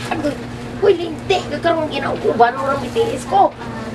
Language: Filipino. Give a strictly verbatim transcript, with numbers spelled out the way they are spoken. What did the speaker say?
Agoy, uy, linti. Kakaroon ginaukuban mo ng bitiis ko.